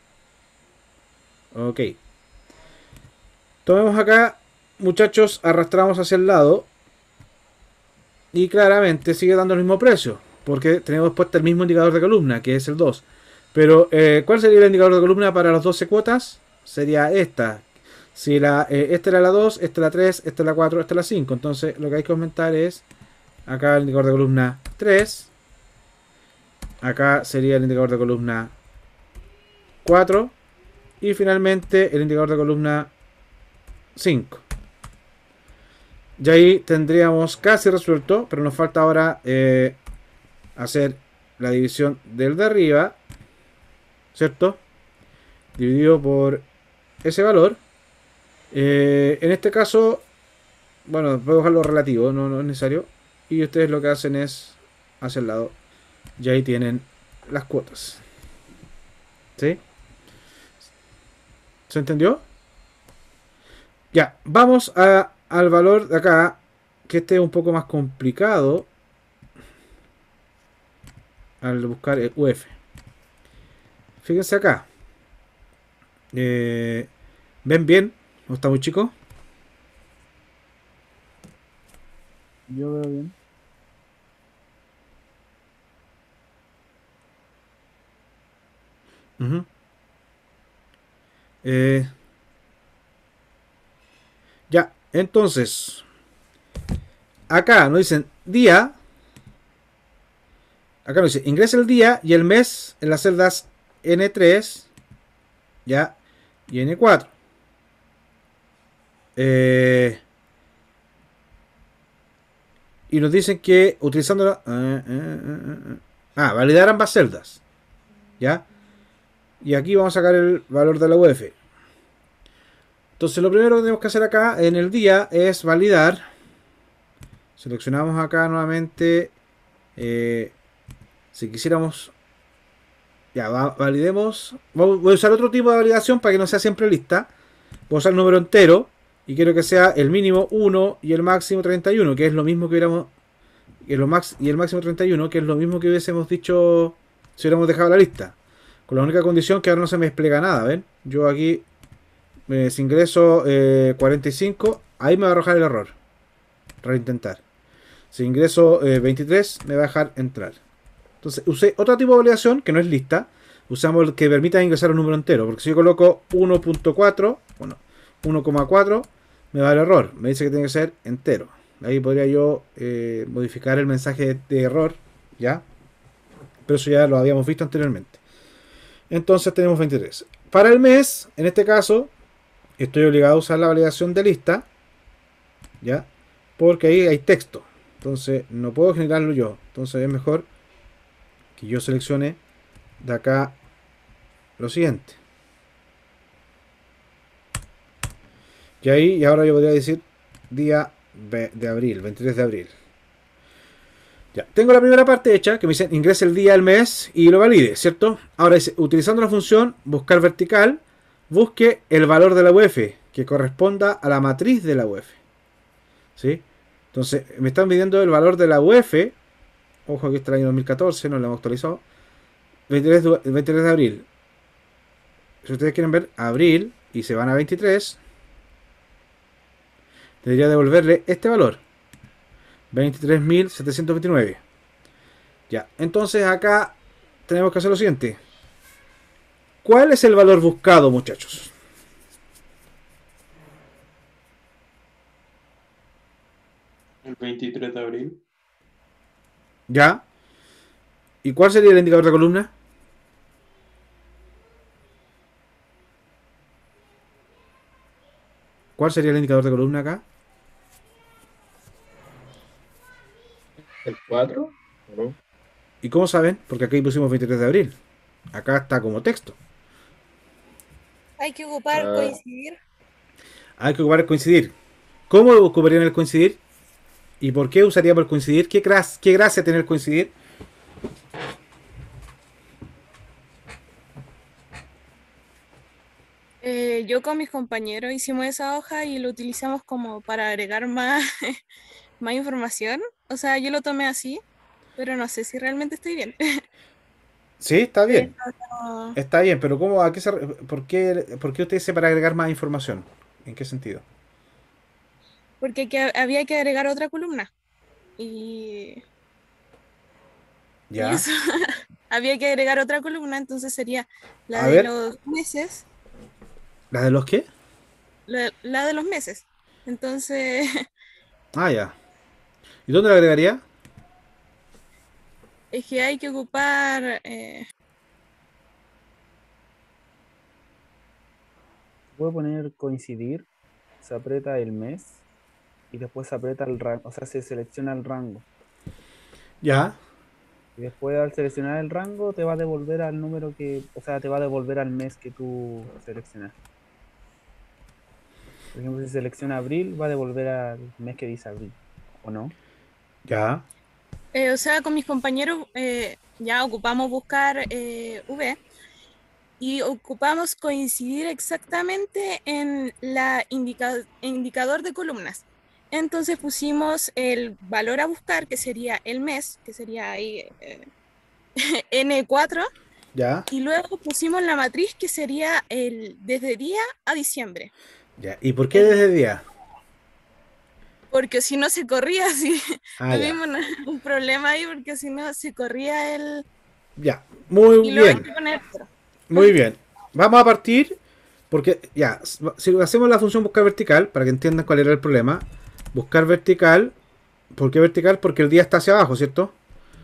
[SPEAKER 1] Ok. Tomemos acá, muchachos, arrastramos hacia el lado. Y claramente sigue dando el mismo precio. Porque tenemos puesto el mismo indicador de columna, que es el dos. Pero, eh, ¿cuál sería el indicador de columna para las doce cuotas? Sería esta. Si la, eh, esta era la dos, esta es la tres, esta es la cuatro, esta es la cinco. Entonces, lo que hay que aumentar es acá el indicador de columna tres. Acá sería el indicador de columna cuatro. Y finalmente el indicador de columna cinco. Y ahí tendríamos casi resuelto. Pero nos falta ahora eh, hacer la división del de arriba, ¿cierto? Dividido por ese valor. Eh, en este caso, bueno, puedo dejarlo relativo, no, no es necesario. Y ustedes lo que hacen es hacia el lado. Y ahí tienen las cuotas. ¿Sí? ¿Se entendió? Ya, vamos a, al valor de acá, que este es un poco más complicado al buscar el U F. Fíjense acá. Eh, ¿Ven bien? ¿No está muy chico?
[SPEAKER 4] Yo veo bien.
[SPEAKER 1] Uh-huh. Eh, ya, entonces, acá nos dicen día. Acá nos dice ingresa el día y el mes en las celdas N tres, ya, y N cuatro. Eh, y nos dicen que utilizando la, eh, eh, eh, ah, validar ambas celdas, ya. Y aquí vamos a sacar el valor de la U F. Entonces lo primero que tenemos que hacer acá en el día es validar. Seleccionamos acá nuevamente. Eh, si quisiéramos, ya va, validemos. Voy a usar otro tipo de validación para que no sea siempre lista. Voy a usar el número entero y quiero que sea el mínimo uno y el máximo treinta y uno, que es lo mismo que hubiéramos, que lo max, y el máximo treinta y uno, que es lo mismo que hubiésemos dicho si hubiéramos dejado la lista. Con la única condición que ahora no se me despliega nada, ¿ven? Yo aquí, eh, si ingreso eh, cuarenta y cinco, ahí me va a arrojar el error. Reintentar. Si ingreso eh, veintitrés, me va a dejar entrar. Entonces, usé otro tipo de validación que no es lista. Usamos el que permita ingresar un número entero. Porque si yo coloco uno punto cuatro, bueno, uno coma cuatro, me va el error. Me dice que tiene que ser entero. Ahí podría yo eh, modificar el mensaje de, de error, ¿ya? Pero eso ya lo habíamos visto anteriormente. Entonces tenemos veintitrés. Para el mes, en este caso, estoy obligado a usar la validación de lista, ¿ya? Porque ahí hay texto. Entonces no puedo generarlo yo. Entonces es mejor que yo seleccione de acá lo siguiente. Y ahí, y ahora yo podría decir día ve- de abril, veintitrés de abril. Ya, tengo la primera parte hecha, que me dice ingrese el día, el mes y lo valide, ¿cierto? Ahora dice, utilizando la función buscar vertical, busque el valor de la U F que corresponda a la matriz de la U F. ¿Sí? Entonces, me están pidiendo el valor de la U F. Ojo, aquí está el año dos mil catorce, no lo hemos actualizado. veintitrés de, veintitrés de abril. Si ustedes quieren ver abril y se van a veintitrés, debería devolverle este valor. veintitrés mil setecientos veintinueve. Ya, entonces acá tenemos que hacer lo siguiente. ¿Cuál es el valor buscado, muchachos?
[SPEAKER 5] El veintitrés de abril.
[SPEAKER 1] ¿Ya? ¿Y cuál sería el indicador de columna? ¿Cuál sería el indicador de columna acá?
[SPEAKER 6] ¿El cuatro? ¿O no?
[SPEAKER 1] ¿Y cómo saben? Porque aquí pusimos veintitrés de abril. Acá está como texto.
[SPEAKER 3] Hay que ocupar
[SPEAKER 6] Ah.
[SPEAKER 3] coincidir.
[SPEAKER 1] Hay que ocupar el coincidir. ¿Cómo ocuparían el coincidir? ¿Y por qué usaríamos el coincidir? ¿Qué, gras- qué gracia tener coincidir?
[SPEAKER 7] Eh, yo con mis compañeros hicimos esa hoja y lo utilizamos como para agregar más, más información. O sea, yo lo tomé así, pero no sé si realmente estoy bien.
[SPEAKER 1] Sí, está bien.
[SPEAKER 7] No,
[SPEAKER 1] Está bien, pero ¿cómo, a qué se re- por qué, por qué usted dice para agregar más información? ¿En qué sentido?
[SPEAKER 7] porque que había que agregar otra columna. Y, y
[SPEAKER 1] Ya.
[SPEAKER 7] eso, había que agregar otra columna, entonces sería la
[SPEAKER 1] A
[SPEAKER 7] de
[SPEAKER 1] ver.
[SPEAKER 7] los meses,
[SPEAKER 1] ¿La de los qué?
[SPEAKER 7] la, la de los meses. Entonces,
[SPEAKER 1] Ah, ya. ¿Y dónde la agregaría?
[SPEAKER 7] es que hay que ocupar, eh,
[SPEAKER 4] Puede poner coincidir, se aprieta el mes y después se aprieta el rango, o sea, se selecciona el rango.
[SPEAKER 1] Ya.
[SPEAKER 4] Y después al seleccionar el rango te va a devolver al número que, o sea, te va a devolver al mes que tú seleccionaste. Por ejemplo, si selecciona abril, va a devolver al mes que dice abril, ¿o no?
[SPEAKER 1] Ya.
[SPEAKER 7] eh, o sea, con mis compañeros eh, ya ocupamos buscar eh, V. Y ocupamos coincidir exactamente en la indica- indicador de columnas. Entonces pusimos el valor a buscar, que sería el mes, que sería ahí eh, ene cuatro,
[SPEAKER 1] Ya.
[SPEAKER 7] y luego pusimos la matriz, que sería el desde día a diciembre.
[SPEAKER 1] Ya. ¿Y por qué
[SPEAKER 7] Eh,
[SPEAKER 1] desde día?
[SPEAKER 7] porque si no se corría, si
[SPEAKER 1] Ah, ya.
[SPEAKER 7] tuvimos una- un problema ahí, porque si no se corría el...
[SPEAKER 1] Ya. Muy
[SPEAKER 7] Y luego hay
[SPEAKER 1] bien.
[SPEAKER 7] que poner otro.
[SPEAKER 1] Muy bien. Vamos a partir. Porque, ya, si hacemos la función buscar vertical, para que entiendan cuál era el problema. Buscar vertical. ¿Por qué vertical? Porque el día está hacia abajo, ¿cierto?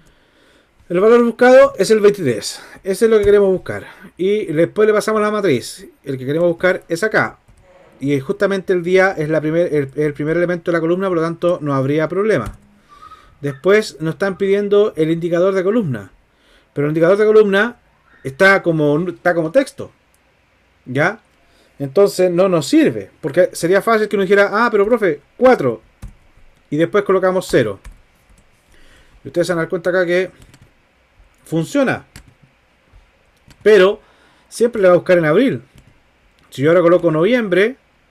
[SPEAKER 1] El valor buscado es el veintitrés. Ese es lo que queremos buscar. Y después le pasamos la matriz. El que queremos buscar es acá. Y justamente el día es la primer, el, el primer elemento de la columna, por lo tanto no habría problema. Después nos están pidiendo el indicador de columna. Pero el indicador de columna está como, está como texto. ¿Ya? Entonces no nos sirve. Porque sería fácil que uno dijera, ah, pero profe, cuatro. Y después colocamos cero. Y ustedes se van a dar cuenta acá que funciona. Pero siempre le va a buscar en abril. Si yo ahora coloco noviembre,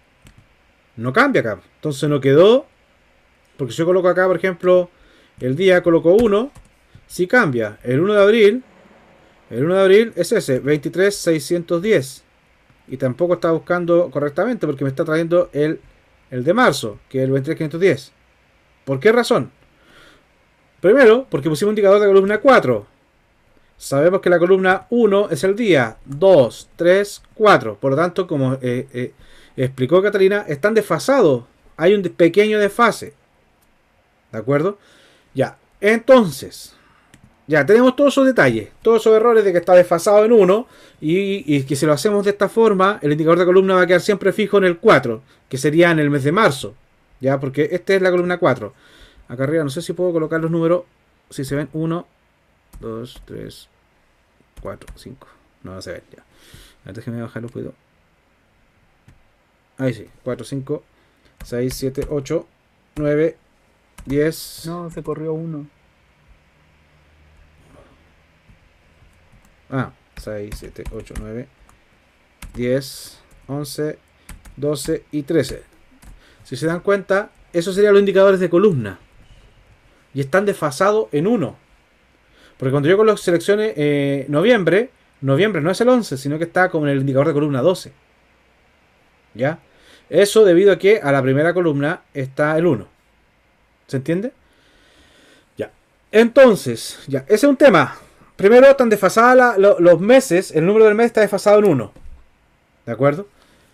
[SPEAKER 1] no cambia acá. Entonces no quedó. Porque si yo coloco acá, por ejemplo, el día coloco uno, sí cambia. El uno de abril, el uno de abril es ese, veintitrés mil seiscientos diez. Y tampoco está buscando correctamente porque me está trayendo el, el de marzo, que es el veintitrés mil quinientos diez. ¿Por qué razón? Primero, porque pusimos un indicador de columna cuatro. Sabemos que la columna uno es el día, dos, tres, cuatro. Por lo tanto, como eh, eh, explicó Catalina, están desfasados. Hay un pequeño desfase. ¿De acuerdo? Ya, entonces, ya tenemos todos esos detalles, todos esos errores de que está desfasado en uno y, y que si lo hacemos de esta forma, el indicador de columna va a quedar siempre fijo en el cuatro, que sería en el mes de marzo. Ya, porque esta es la columna cuatro. Acá arriba no sé si puedo colocar los números, si se ven uno, dos, tres, cuatro, cinco. No, no se ven ya. Antes que me bajar los cuido. Ahí sí, cuatro, cinco, seis, siete, ocho, nueve, diez.
[SPEAKER 4] No, se corrió uno.
[SPEAKER 1] Ah, seis, siete, ocho, nueve, diez, once, doce y trece. Si se dan cuenta, esos serían los indicadores de columna. Y están desfasados en uno. Porque cuando yo con las selecciones eh, noviembre, noviembre no es el once, sino que está como en el indicador de columna doce. ¿Ya? Eso debido a que a la primera columna está el uno. ¿Se entiende? Ya. Entonces, ya, ese es un tema. Primero están desfasados la, lo, los meses, el número del mes está desfasado en uno. ¿De acuerdo?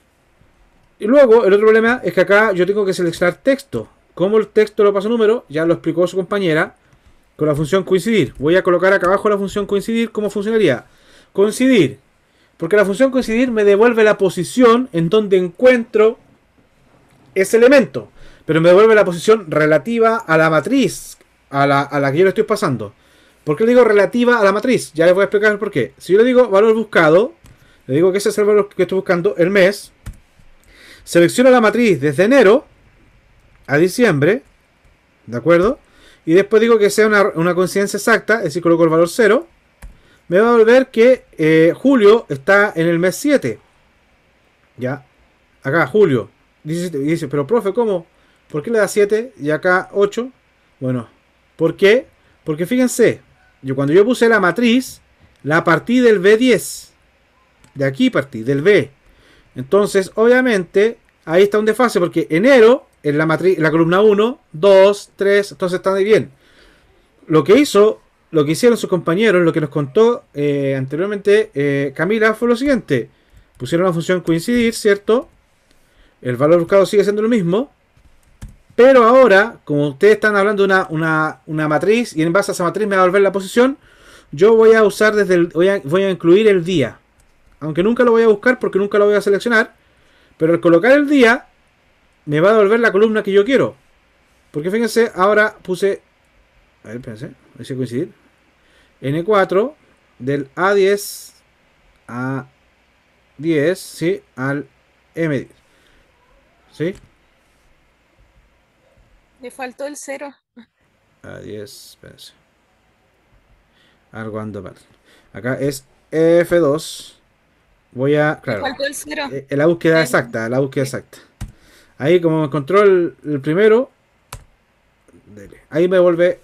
[SPEAKER 1] Y luego, el otro problema es que acá yo tengo que seleccionar texto. ¿Cómo el texto lo paso a número? Ya lo explicó su compañera con la función coincidir. Voy a colocar acá abajo la función coincidir. ¿Cómo funcionaría? Coincidir. Porque la función coincidir me devuelve la posición en donde encuentro ese elemento. Pero me devuelve la posición relativa a la matriz a la, a la que yo le estoy pasando. ¿Por qué le digo relativa a la matriz? Ya les voy a explicar por qué. Si yo le digo valor buscado, le digo que ese es el valor que estoy buscando, el mes. Selecciono la matriz desde enero a diciembre. ¿De acuerdo? Y después digo que sea una, una coincidencia exacta, es decir, coloco el valor cero. Me va a volver que eh, julio está en el mes siete. Ya. Acá, julio. Dice, dice, pero profe, ¿cómo? ¿Por qué le da siete y acá ocho? Bueno, ¿por qué? Porque fíjense, yo cuando yo puse la matriz, la partí del B diez. De aquí partí, del B. Entonces, obviamente, ahí está un desfase, porque enero, en la matriz, la columna uno, dos, tres, entonces está muy bien. Lo que hizo, lo que hicieron sus compañeros, lo que nos contó eh, anteriormente eh, Camila, fue lo siguiente. Pusieron la función coincidir, ¿cierto? El valor buscado sigue siendo lo mismo. Pero ahora, como ustedes están hablando de una, una, una matriz, y en base a esa matriz me va a volver la posición, yo voy a usar desde el, voy a, voy a incluir el día. Aunque nunca lo voy a buscar porque nunca lo voy a seleccionar. Pero al colocar el día, me va a devolver la columna que yo quiero. Porque fíjense, ahora puse... A ver, espérense, voy a coincidir. ene cuatro del a diez a diez, ¿sí? Al eme diez. ¿Sí?
[SPEAKER 7] Le faltó el cero.
[SPEAKER 1] A diez, espérense. Algo ando mal. Acá es efe dos. Voy a... Claro.
[SPEAKER 7] Le faltó el cero.
[SPEAKER 1] Eh, la búsqueda exacta, la búsqueda exacta. Ahí como me encontró el, el primero. Dele. Ahí me vuelve...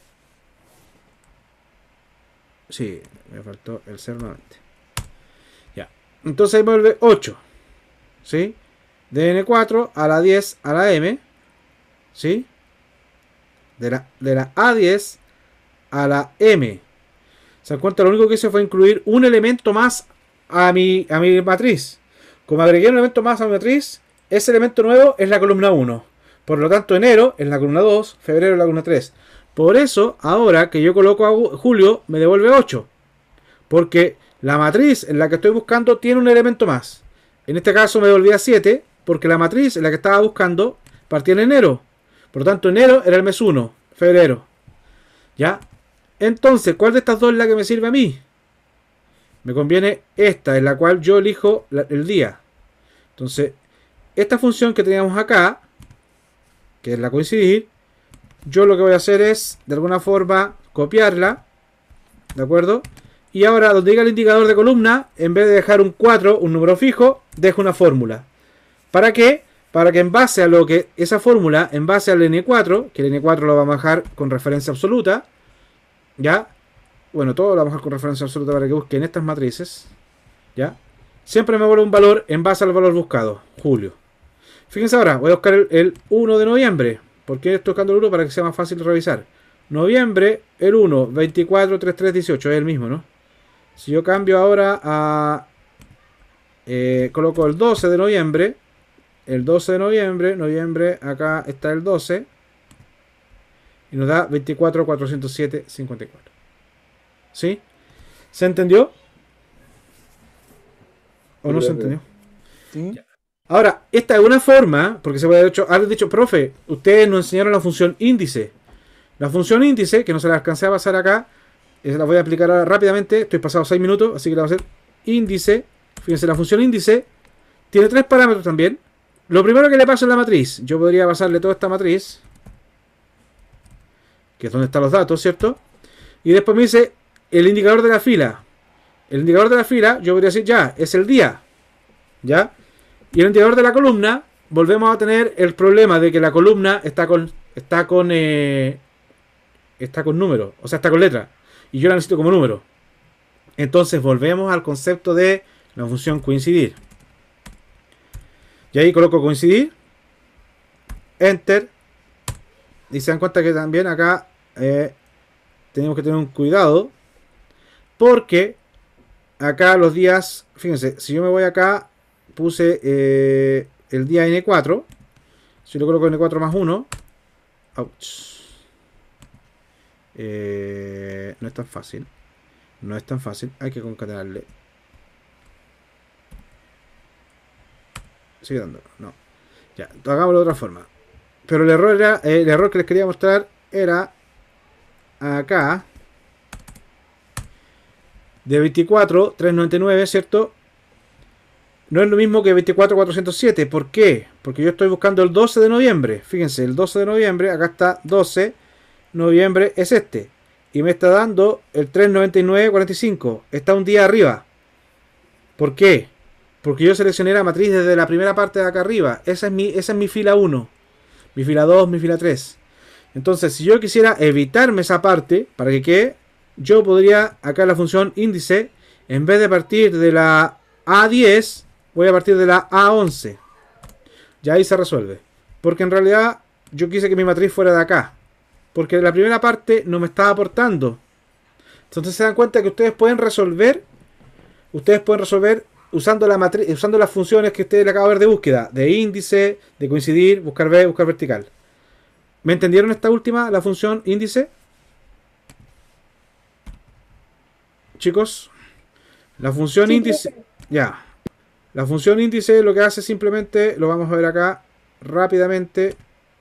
[SPEAKER 1] Sí, me faltó el cero nuevamente. Ya. Entonces ahí me vuelve ocho. ¿Sí? De ene cuatro a la diez a la M. ¿Sí? De la, de la a diez a la M. ¿Se dan cuenta? Lo único que hice fue incluir un elemento más a mi, a mi matriz. Como agregué un elemento más a mi matriz, ese elemento nuevo es la columna uno. Por lo tanto, enero es la columna dos, febrero es la columna tres. Por eso, ahora que yo coloco a julio, me devuelve ocho. Porque la matriz en la que estoy buscando tiene un elemento más. En este caso me devolvía siete, porque la matriz en la que estaba buscando partía en enero. Por lo tanto, enero era el mes uno, febrero. ¿Ya? Entonces, ¿cuál de estas dos es la que me sirve a mí? Me conviene esta, en la cual yo elijo la, el día. Entonces, esta función que teníamos acá, que es la coincidir, yo lo que voy a hacer es, de alguna forma, copiarla. ¿De acuerdo? Y ahora, donde diga el indicador de columna, en vez de dejar un cuatro, un número fijo, dejo una fórmula. ¿Para qué? Para que en base a lo que esa fórmula, en base al ene cuatro, que el ene cuatro lo vamos a dejar con referencia absoluta, ¿ya? Bueno, todo lo vamos a dejar con referencia absoluta para que busquen estas matrices, ¿ya? Siempre me vuelve un valor en base al valor buscado, julio. Fíjense ahora, voy a buscar el, el uno de noviembre. ¿Por qué estoy buscando el uno? Para que sea más fácil de revisar. Noviembre, el uno, veinticuatro, treinta y tres, dieciocho, es el mismo, ¿no? Si yo cambio ahora a... Eh, coloco el doce de noviembre. El doce de noviembre, noviembre, acá está el doce. Y nos da veinticuatro, cuatrocientos siete, cincuenta y cuatro. ¿Sí? ¿Se entendió? ¿O no se entendió?
[SPEAKER 4] ¿Sí?
[SPEAKER 1] Ahora, esta es una forma, porque se puede haber dicho, haber dicho, profe, ustedes nos enseñaron la función índice. La función índice, que no se la alcancé a pasar acá, esa la voy a aplicar ahora rápidamente, estoy pasado seis minutos, así que la voy a hacer índice. Fíjense, la función índice tiene tres parámetros también. lo primero que le paso es la matriz. Yo podría pasarle toda esta matriz, que es donde están los datos, ¿cierto? Y después me dice el indicador de la fila. El indicador de la fila, yo podría decir ya, es el día. ¿Ya? Y el indicador de la columna, volvemos a tener el problema de que la columna está con está con eh, está con número, o sea, está con letra, y yo la necesito como número. Entonces volvemos al concepto de la función coincidir. Y ahí coloco coincidir, enter, y se dan cuenta que también acá eh, tenemos que tener un cuidado, porque acá los días, fíjense, si yo me voy acá, puse eh, el día ene cuatro, si lo coloco ene cuatro más uno, ouch, eh, no es tan fácil, no es tan fácil, hay que concatenarle. Sigue dando, no. Ya, hagámoslo de otra forma. Pero el error era, eh, el error que les quería mostrar era acá de veinticuatro trescientos noventa y nueve, ¿cierto? No es lo mismo que veinticuatro cuatrocientos siete. ¿Por qué? Porque yo estoy buscando el doce de noviembre. Fíjense, el doce de noviembre, acá está doce, noviembre es este. Y me está dando el trescientos noventa y nueve cuarenta y cinco. Está un día arriba. ¿Por qué? Porque yo seleccioné la matriz desde la primera parte de acá arriba. Esa es mi, esa es mi fila uno. Mi fila dos, mi fila tres. Entonces, si yo quisiera evitarme esa parte, para que quede, yo podría, acá en la función índice, en vez de partir de la A diez, voy a partir de la A once. Ya ahí se resuelve. Porque en realidad yo quise que mi matriz fuera de acá. Porque la primera parte no me estaba aportando. Entonces se dan cuenta que ustedes pueden resolver. Ustedes pueden resolver usando la matriz, usando las funciones que ustedes le acabo de ver de búsqueda. De índice, de coincidir, buscar B, buscar vertical. ¿Me entendieron esta última, la función índice? Chicos, la función
[SPEAKER 3] Sí,
[SPEAKER 1] índice,
[SPEAKER 3] profe.
[SPEAKER 1] ya, la función índice lo que hace simplemente, lo vamos a ver acá rápidamente,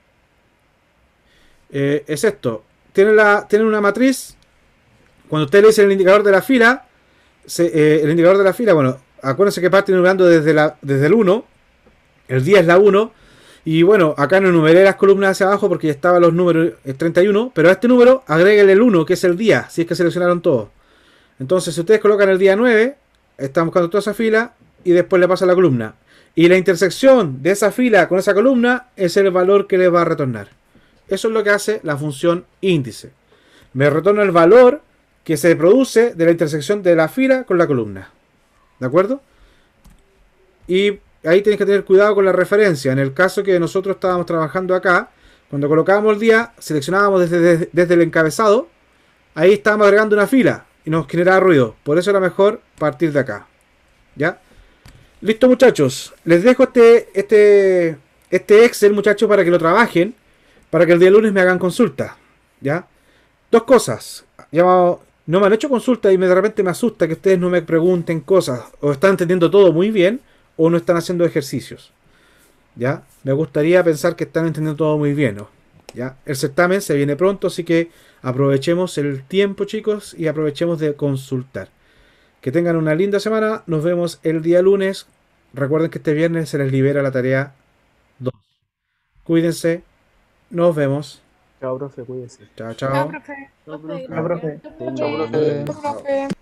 [SPEAKER 1] eh, es esto. Tiene, la, tiene una matriz. Cuando usted le dice el indicador de la fila, se, eh, el indicador de la fila, bueno, acuérdense que parte numerando desde, la, desde el uno, el día es la uno, y bueno, acá no enumeré las columnas hacia abajo porque ya estaban los números, el treinta y uno, pero a este número agréguenle el uno, que es el día, si es que seleccionaron todo. Entonces, si ustedes colocan el día nueve, están buscando toda esa fila y después le pasa la columna. Y la intersección de esa fila con esa columna es el valor que les va a retornar. Eso es lo que hace la función índice. Me retorna el valor que se produce de la intersección de la fila con la columna. ¿De acuerdo? Y ahí tienes que tener cuidado con la referencia. En el caso que nosotros estábamos trabajando acá, cuando colocábamos el día, seleccionábamos desde, desde, desde el encabezado, ahí estábamos agregando una fila y nos generaba ruido. Por eso era mejor partir de acá. ¿Ya? Listo, muchachos. Les dejo este, este, este Excel, muchachos, para que lo trabajen, para que el día lunes me hagan consulta. ¿Ya? Dos cosas. Ya no me han hecho consulta y me, de repente me asusta que ustedes no me pregunten cosas. O están entendiendo todo muy bien o no están haciendo ejercicios. ¿Ya? Me gustaría pensar que están entendiendo todo muy bien, ¿no? ¿Ya? El certamen se viene pronto, así que aprovechemos el tiempo, chicos, y aprovechemos de consultar. Que tengan una linda semana. Nos vemos el día lunes. Recuerden que este viernes se les libera la tarea dos. Cuídense. Nos vemos.
[SPEAKER 4] Chao, profe, cuídese.
[SPEAKER 1] Chao,
[SPEAKER 7] Chao,
[SPEAKER 1] chao.
[SPEAKER 7] profe.
[SPEAKER 4] Chao,
[SPEAKER 3] Profe,
[SPEAKER 4] profe.
[SPEAKER 3] gracias.
[SPEAKER 2] Chao, profe.
[SPEAKER 3] Profe.